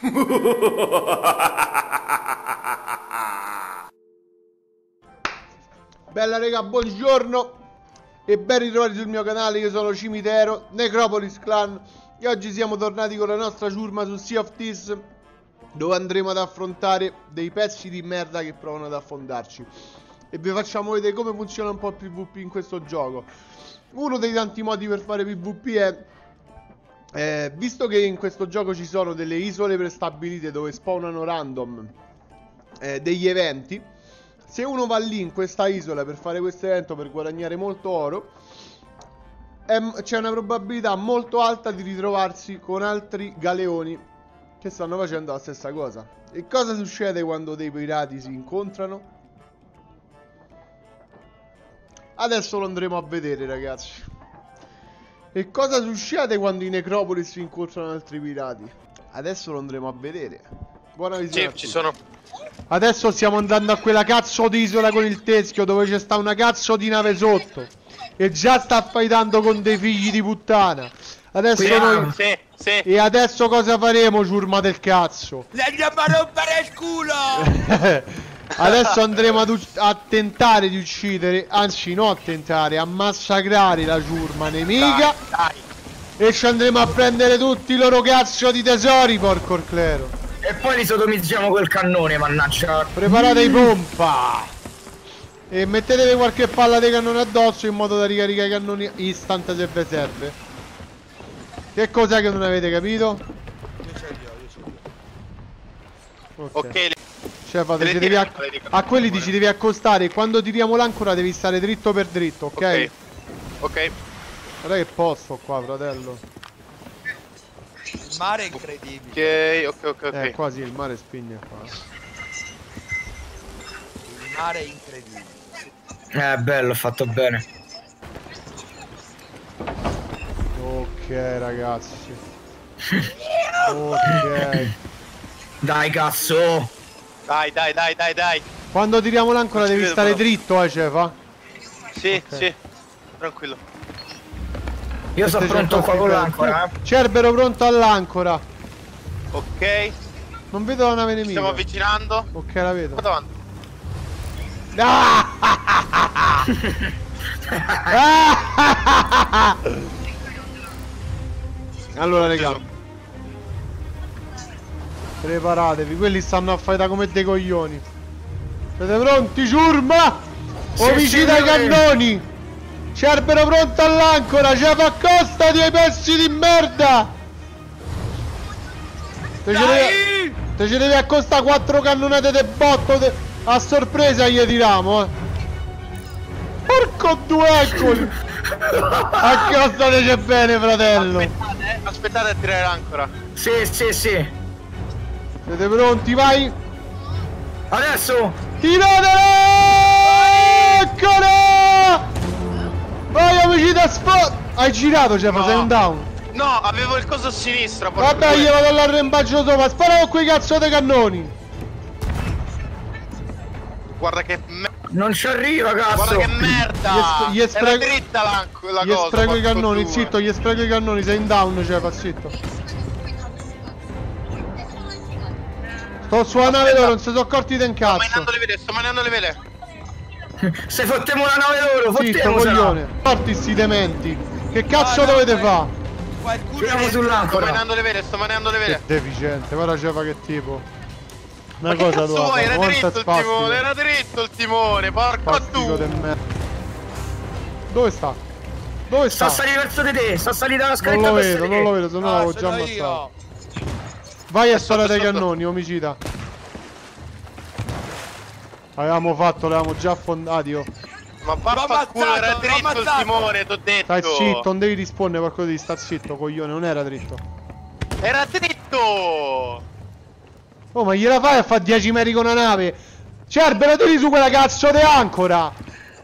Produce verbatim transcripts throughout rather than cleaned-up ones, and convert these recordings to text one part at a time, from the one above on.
Bella raga, buongiorno e ben ritrovati sul mio canale. Io sono Cimitero, Necropolis Clan, e oggi siamo tornati con la nostra ciurma su Sea of Thieves, dove andremo ad affrontare dei pezzi di merda che provano ad affondarci. E vi facciamo vedere come funziona un po' il PvP in questo gioco. Uno dei tanti modi per fare PvP è eh, visto che in questo gioco ci sono delle isole prestabilite dove spawnano random eh, degli eventi. Se uno va lì in questa isola per fare questo evento, per guadagnare molto oro, c'è una probabilità molto alta di ritrovarsi con altri galeoni che stanno facendo la stessa cosa. E cosa succede quando dei pirati si incontrano? Adesso lo andremo a vedere, ragazzi. E cosa succede quando i Necropolis si incontrano altri pirati? Adesso lo andremo a vedere. Buona visione. Sì, ci sono. Adesso stiamo andando a quella cazzo di isola con il teschio, dove c'è sta una cazzo di nave sotto e già sta fightando con dei figli di puttana. Adesso Qui, noi sì, sì. E adesso cosa faremo, ciurma del cazzo? Le andiamo a rompere il culo! Adesso andremo ad a tentare di uccidere, anzi no a tentare, a massacrare la ciurma nemica. Dai, dai. E ci andremo a prendere tutti i loro cazzo di tesori, porco clero. E poi li sodomizziamo col cannone, mannaggia. Preparate i pompa e mettetevi qualche palla di cannone addosso in modo da ricaricare i cannoni instant se vi serve. Che cos'è che non avete capito? Io ce li ho, io ce li ho. Ok, Ok, le... cioè fate, ci devi a... a quelli ti ci devi accostare e quando tiriamo l'ancora devi stare dritto per dritto, ok? Ok, ok. Guarda che posto qua, fratello. Il mare è incredibile. Ok, ok, ok, ok. Eh, qua sì, il mare spinge qua. Il mare è incredibile. Eh, bello, fatto bene. Ok, ragazzi. Ok. Dai, cazzo. Dai, dai, dai, dai, dai. Quando tiriamo l'ancora Non ci devi vedo, stare però. dritto, eh, Cefa. Sì, Ok. sì. Tranquillo. Io sono pronto qua con l'ancora, eh. Cerbero pronto all'ancora. Ok. Non vedo la nave Ci nemica. stiamo avvicinando. Ok, la vedo. Qua davanti. Ah! Ah! Allora, raga, preparatevi, quelli stanno a fightare come dei coglioni. Siete pronti, ciurma? Sì, Omicida i signore. cannoni. Cerbero pronto all'ancora. Cef, accostati ai pezzi di merda. Te ci devi, te ci devi accostare quattro cannonate de botto de... a sorpresa gli tiriamo, eh. Porco due, eccoli. Accostateci bene, fratello. Aspettate, aspettate a tirare l'ancora. Sì, sì, sì. Siete pronti? Vai. Adesso. Tiratela! Eccola! Vai, omicida spot! Hai girato, Cef, No. sei un down. No, avevo il coso a sinistra. porco Vabbè, due. io vado all'arrembaggio sopra. Spara con quei cazzo dei cannoni. Guarda che merda. Non ci arriva, cazzo. Guarda che merda. Gli es- gli Era sprego- dritta la, la Gli cosa. spreco i porco cannoni, due. zitto, gli spreco i cannoni, sei in down, Cef, zitto. Sto sulla nave Aspetta. loro, non si sono accorti del Sto cazzo. mangiando le vele, sto mangiando le vele. Se fottiamo la nave loro, Zitto, fottiamosela. coglione. Porti sti dementi. Che cazzo No, no, dovete eh. fare? Qualcuno Tiriamo è- Sto sull'ancora. mangiando le vele, sto mangiando le Che vele. deficiente, guarda Cefa che tipo. Una Ma che cosa cazzo tua, vuoi? Era quanto dritto il spastico. timone, era dritto il timone, porco Spastico tu. de merda. Dove sta? Dove sta? Sta salendo verso di te, sta salendo la Non scaletta lo verso vedo, di non te. lo vedo, se no No, l'avevo ce già l'ho ammazzato. io. Vai a È sparare ai sotto, sotto. cannoni, omicida. Avevamo fatto, l'avevamo già affondati, oh. Ma vaffanculo, ammazzato, era l'ho dritto il ammazzato. timone, t'ho detto. Stai zitto, non devi rispondere qualcosa di sta zitto, coglione, non era dritto. Era dritto. Oh, ma gliela fai a fare dieci metri con una nave? Cerbero, tiri su quella cazzo di ancora!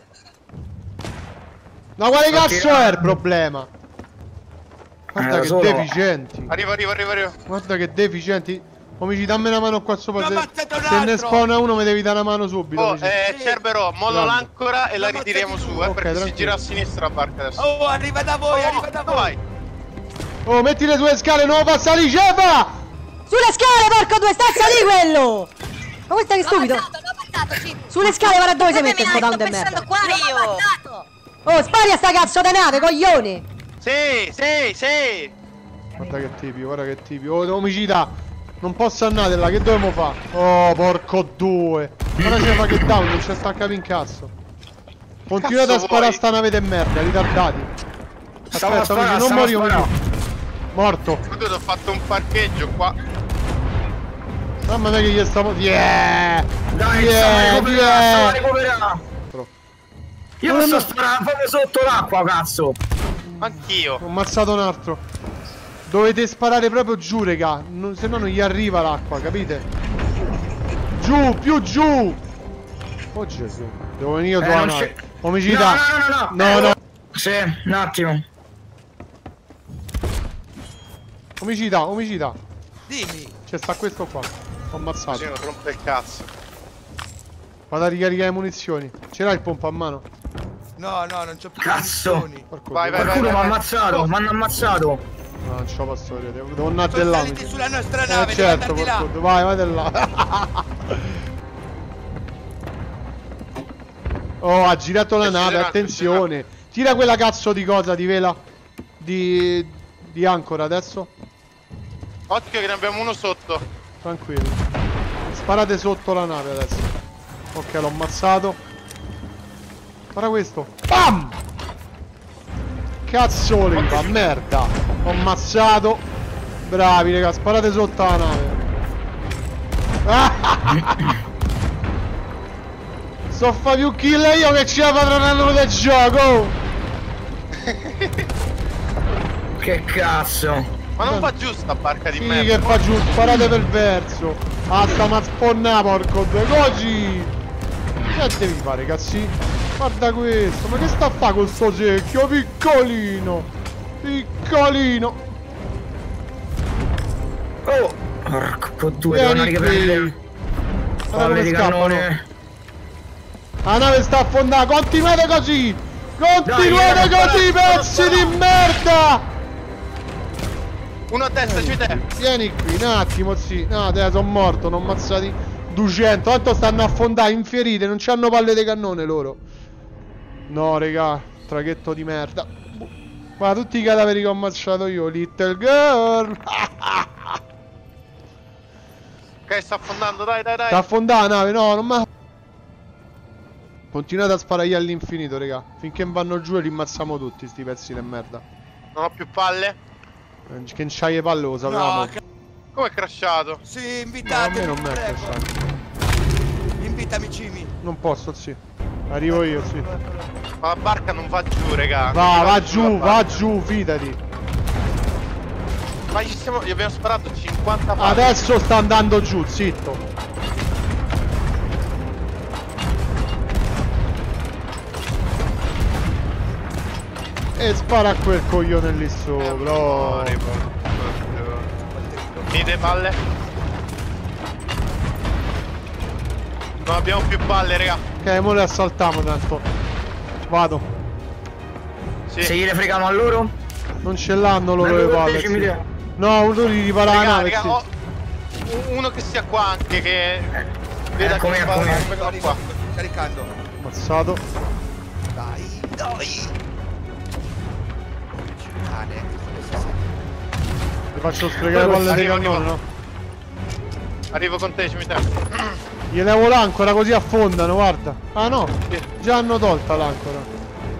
Ma quale Sto cazzo tirando. è il problema? Guarda Eh, che solo- deficienti. Arrivo, arrivo, arrivo, arrivo. Guarda che deficienti. Omici, dammi una mano qua sopra. Ne ho Se, ammazzato un se ne altro. spawna uno mi devi dare una mano subito. Oh, Omici. eh, Sì. Cerbero, mollo Grande. l'ancora e la Ma ritiriamo ammazzato su, tu. eh, Ok, perché si tranquillo. gira a sinistra la barca adesso. Oh, arriva da voi, arriva da dove voi. vai? Oh, metti le tue scale, non lo fa salire, Cefa! Sulle scale, porco due, sta a salire quello! Ma questo è che stupido! L'ho ammazzato, l'ho ammazzato, Cimi. Sulle scale, guarda dove si mette sto down sto de merda! pensando qua io. L'ho ammazzato. Oh, spari a sta cazzo di nave, coglione! Sì, sì, sì. Guarda che tipi, guarda che tipi. Oh, omicida! Non posso andare là, che dobbiamo fare? Oh, porco due! Ora c'è fa che down, non c'è sta a capire in cazzo. Continuate Cazzo a sparare a vuoi? sta nave de merda, ritardati. Stavo a Aspetta, sparare, amici, non stavo a moriamo sparare. più. Morto. Io ti ho fatto un parcheggio qua. Mamma mia che gli stiamo... Yeah! Dai, Yeah, stavo yeah. recuperando. Io non sto sparando proprio sotto l'acqua, cazzo. Anch'io. Ho ammazzato un altro. Dovete sparare proprio giù, raga. Non, se no non gli arriva l'acqua, capite? Giù, più giù. Oh Gesù. Devo venire io Eh, tua non nave. c'è- Omicida. No, no, no, no, No, no. no. Sì, un attimo. Omicida, omicida. Dimmi. C'è sta questo qua. L'ho ammazzato. Così non rompe il cazzo. Vado a ricaricare le munizioni. Ce l'hai il pompa a mano? No, no, non c'ho più Cazzo. munizioni. Porco Vai, due. vai, Qualcuno mi ha vai. ammazzato, Oh. mi hanno ammazzato. No, non ce la posso vedere. Devo, devo andare Sono là. saliti sulla nostra Eh, nave, devi certo, andarti là. porco due. Vai, vai di là. Oh, ha girato la È nave, girato, attenzione. Tira quella cazzo di cosa, di vela. Di... di ancora adesso. Occhio che ne abbiamo uno sotto. Tranquillo. Sparate sotto la nave adesso. Ok, l'ho ammazzato. Guarda questo. Bam! Cazzole, fa merda. L'ho ammazzato. Bravi, raga, sparate sotto la nave. So fa più kill io che ci ha padronando del gioco. Che cazzo. Ma non va giù sta barca di Sì, merda. che fa giù, sparate per verso. Ah, sta ma sponna, porco due così. Che devi fare, cazzi? Guarda questo, ma che sta a fare con sto secchio? Piccolino. Piccolino. Oh, porco due, Vieni devono riprendere. qui. Guarda Palle come di scappano. cannone. La nave sta affondando, continuate così. Continuate Dai, così, dai, pezzi di merda. Uno a testa, c'è te. Vieni qui, un attimo, sì. No, te sono morto, non ammazzati duecento. Tanto stanno affondando, infierite, non c'hanno palle di cannone loro. No, raga, traghetto di merda. Guarda, tutti i cadaveri che ho ammazzato io, little girl. Ok, sta affondando, dai, dai, dai. Sta affondando la nave, no, non ma... Continuate a sparare all'infinito, raga. Finché vanno giù e li ammazziamo tutti, sti pezzi di merda. Non ho più palle. Eh, Che non c'hai le palle, lo sapevamo. No, ca- Come è crashato? sì, No, a invitatemi, me non mi è prego. crashato. Invitami, Cimi. Non posso, sì. Arrivo io, sì. Ma la barca non va giù, raga. Va, Non va la giù, va barca. giù, fidati. Ma ci siamo, gli abbiamo sparato cinquanta palle. Adesso sta andando giù, zitto. E spara a quel coglione lì sopra. Oh. Amore, porco. Finite palle. Non abbiamo più palle, raga. Ok, mo le assaltiamo tanto. Vado. Sì. Se gliele fregano a loro? Non ce l'hanno loro Ma le dove palle. invece mi sì. dia- No, uno li ripara la Raga, nave, raga, sì. ho uno che sia qua anche che veda Eccomi, che fa- eccomi. vengono qua. Caricando. Ammazzato. Dai, dai. Cane. Ti faccio sprecare le palle di Arrivo, cannone, arrivo. no? Arrivo con te, cimitero. Gli levo l'ancora così affondano, guarda. Ah no, già hanno tolta l'ancora.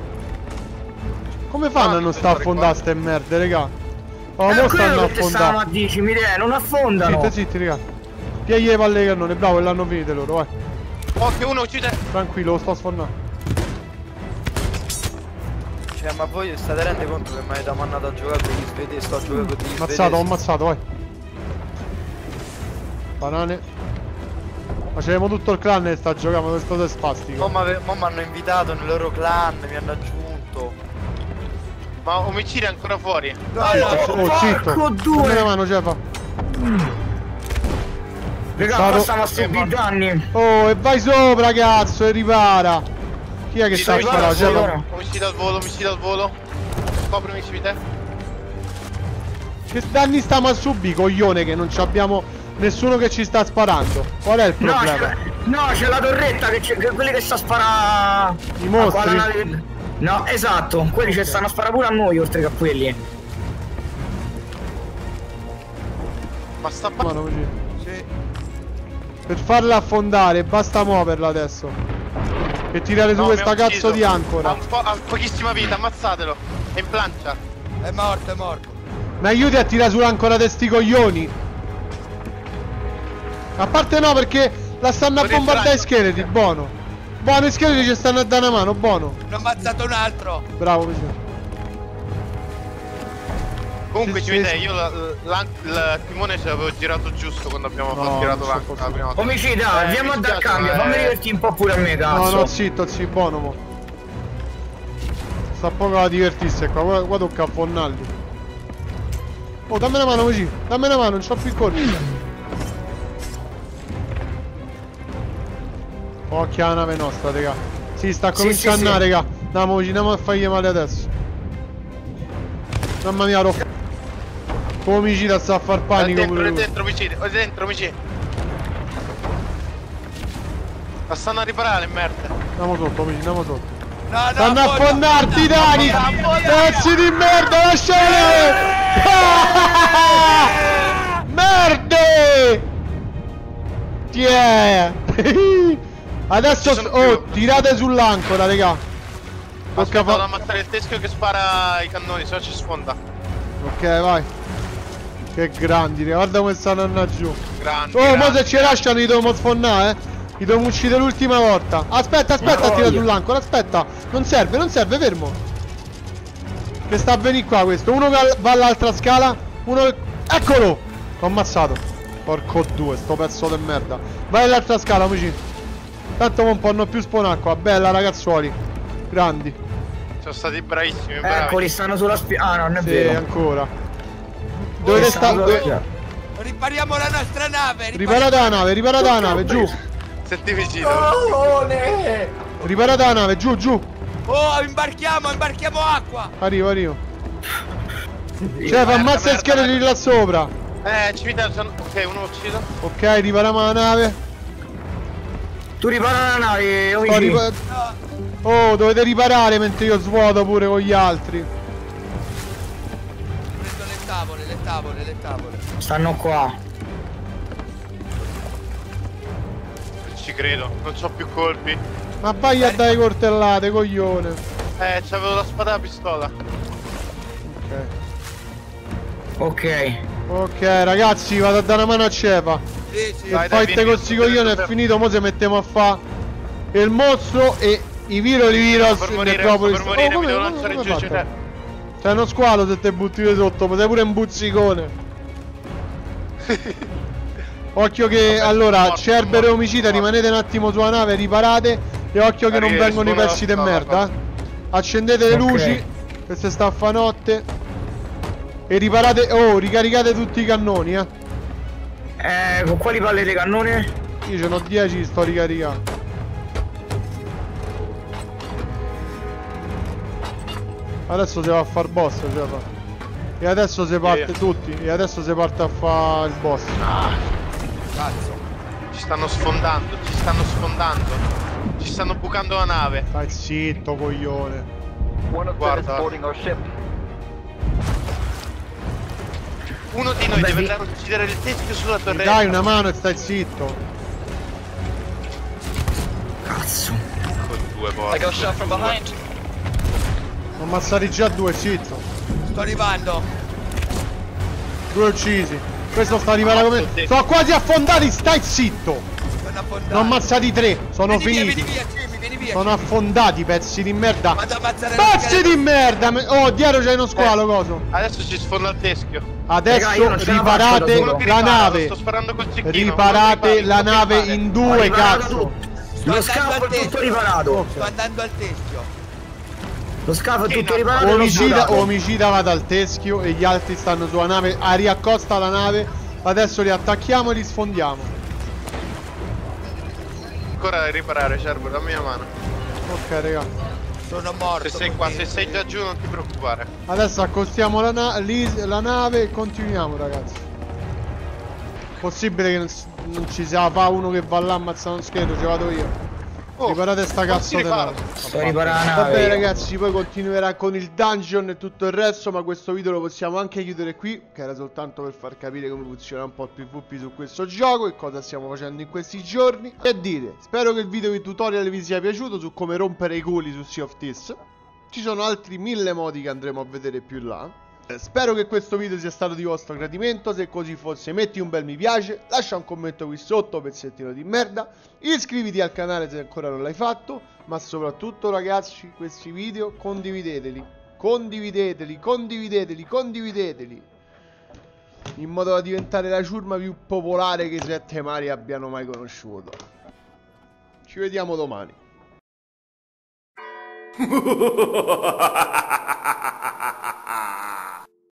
Come fanno Ah, a non per sta a fare affondare qua. ste merde, raga? Oh, Eh, mo quello stanno a che ti stavamo a affondare. dire, mi dire, non affondano. Zitti, zitti, raga. Tieni le palle di cannone, bravo, e l'hanno finite loro, vai. Occhio, uno uccide. Tranquillo, lo sto sfondando. Cioè, ma voi state rende conto che mi avete mandato a giocare con gli svedesi? Sto a giocare con gli Ammazzato, ho svedesi. ammazzato, vai. Banane. Facevamo tutto il clan e sta giocando, questo è spastico. Mo mi hanno invitato nel loro clan, mi hanno aggiunto. Ma omicidi è ancora fuori. Dai, Oh, porco zitto. due. Dammi la mano, Cefa. Raga, Stato- passano a subire i danni. Oh, e vai sopra, cazzo, e ripara. Chi è che Sì, sta a sì, sparare, guarda, Cefa? guarda. Omicidi al volo, omicidi al volo. Coprimi, cimitero. Che danni stiamo a subire, coglione, che non abbiamo nessuno che ci sta sparando? Qual è il problema? No, c'è la torretta, che c'è quelli che sta a sparare. I mostri? Nave... No, esatto, quelli okay. Ci stanno a sparare pure a noi, oltre che a quelli. Ma sta Mano, così. Sì. Per farla affondare, basta muoverla adesso. E tirare su no, questa cazzo di ancora. Ha, un po', ha pochissima vita, ammazzatelo. È in plancia. È morto, è morto. Mi aiuti a tirare sull'ancora di sti coglioni. A parte no, perché la stanno a bombardare i scheletri, buono. Buono, i scheletri ci stanno a dare una mano, buono. Ne ho ammazzato un altro. Bravo, vicino. Comunque Sì, ci sì, vede, sì. io la, la, il timone ce l'avevo girato giusto quando abbiamo No, tirato non la, so la prima volta. Omicida, Eh, andiamo mi a dar spiace, cambio, ma fammi è- divertire un po' pure a me, cazzo. No, no, zitto, zitto, buono, mo. Sta poco a divertirsi qua, qua, qua tocca affonnarli. Oh, dammi una mano così, dammi una mano, non c'ho più colpi. Occhio alla nave nostra, raga. Si sta Sì, cominciando sì, a andare, sì. raga. Andiamo, andiamo a fargli male adesso. Mamma mia, Rocco. Omicida sta a far È panico dentro, pure è lui. dentro, omicidio, è dentro, omicidio. La stanno a riparare, merda. Andiamo sotto, omicida, andiamo sotto. No, no, Stanno a affonda, affondarti, affonda, Dani! affonda, affonda. Pezzi di merda, lasciale! Merde! Tiè! Adesso, Ci sono oh, più. tirate sull'ancora, raga. Tocca Aspetta, vado ad fa... ammazzare il teschio che spara i cannoni, se no ci sfonda. Ok, vai. Che grandi, raga. Guarda come stanno andando giù. Grandi, Oh, mo grandi. se ci lasciano li dobbiamo sfondare, eh. Li dobbiamo uccidere l'ultima volta. Aspetta, aspetta a tirare sull'ancora, aspetta. Non serve, non serve, fermo. Che sta a venire qua questo. Uno va va all'altra scala. Uno... Eccolo! L'ho ammazzato. Porco due, sto pezzo di merda. Vai all'altra scala, amici. Tanto un po' non più spawnare qua. Bella, ragazzuoli. Grandi. Sono stati bravissimi, bravi. Eccoli, stanno sulla spia. Ah, no, non è Sì, vero. ancora. Dove sta... Dove... Ripariamo la nostra nave. Riparate la nave, riparate la nave, giù. Senti vicino. Riparate la nave, giù, giù. Oh, imbarchiamo, imbarchiamo acqua. Arrivo, arrivo. Cioè, fa ammazza gli scheletri là sopra. Eh, ci vediamo. sono- Ok, uno ucciso. Ok, ripariamo la nave. Tu ripara la nave, Oh, Omicida. ripa- oh, dovete riparare mentre io svuoto pure con gli altri. Prendo le tavole, le tavole, le tavole. Stanno qua. Ci credo, non c'ho più colpi. Ma vai a dare coltellate, coglione. Eh, c'avevo la spada e la pistola. Ok. Ok. Ok, ragazzi, vado a dare una mano a Cepa. Sì, sì. Il Dai, dai, fight vieni, con sti vieni, coglioni è vieni. finito, mo se mettiamo a fa il mostro e i viroli viros Per in morire, Necropolis. per morire, Oh, mi devo come- lanciare come giù, hai ci fatto? te. C'è uno squalo se te butti di sotto, sei pure un buzzicone. Occhio che Vabbè, allora morto, Cerbero e morto, omicida morto. rimanete un attimo sulla nave, riparate e occhio che non Arriva, vengono i rispondo pezzi di alla merda. scala, eh. Accendete le Ok. luci, questa sta a fa notte. E riparate, oh, ricaricate tutti i cannoni, eh. Eh, con quali palle di cannone? Io ce n'ho dieci, sto ricaricando. Adesso si va a far boss, cioè fa. E adesso si parte Sì. tutti. E adesso si parte a fare il boss. Cazzo. Ci stanno sfondando, ci stanno sfondando. Ci stanno bucando la nave. Stai zitto, coglione. Guarda. Uno di noi Beh, deve vi- andare a uccidere il teschio sulla Mi torretta. dai una mano e stai zitto. Cazzo. Con due porte. Ho ammazzati già due, zitto. Sto arrivando. Due uccisi. Questo sta arrivando come... Sono quasi affondati, stai zitto. Sono affondato. Ne ho ammazzati tre, sono vieni finiti. Via, vieni via, Jimmy, vieni via. Sono affondati, pezzi di merda. Vado a ammazzare la Pezzi scala- di merda! me- Oh, dietro c'è uno squalo, coso. Adesso ci sfonda il teschio. Adesso Raga, io non ce la faccio riparate da solo. Uno che la ripara, nave. Sto sparando col cecchino. Riparate uno che la ripara, nave uno che in Ho due, riparato cazzo. tutto. Sto Lo andando scafo al è tutto teschio. riparato. Sto andando al teschio. Lo scafo è Sì, tutto no. riparato. e l'ho Omicida, buttato. omicida va dal teschio e gli altri stanno sulla nave. Ah, riaccosta la nave. Adesso li attacchiamo e li sfondiamo. Ancora da riparare, Cervo, dammi una mano. Ok, raga. Sono morto. Se sei qua, se sei già giù non ti preoccupare. Adesso accostiamo la, na lì- la nave e continuiamo, ragazzi. Possibile che non, s- non ci sia fa uno che va là ammazzando uno scheletro, ci vado io. Oh, Riparate sta non si cazzo di ripara. nave. Sto riparando la Va nave. bene ragazzi, poi continuerà con il dungeon e tutto il resto, ma questo video lo possiamo anche chiudere qui, che era soltanto per far capire come funziona un po' il PvP su questo gioco e cosa stiamo facendo in questi giorni. E dire, spero che il video di tutorial vi sia piaciuto su come rompere i culi su Sea of Thieves. Ci sono altri mille modi che andremo a vedere più là. Spero che questo video sia stato di vostro gradimento. Se così fosse, metti un bel mi piace, lascia un commento qui sotto, pezzettino di merda, iscriviti al canale se ancora non l'hai fatto, ma soprattutto ragazzi, questi video condivideteli, condivideteli, condivideteli, condivideteli, in modo da diventare la ciurma più popolare che i sette mari abbiano mai conosciuto. Ci vediamo domani.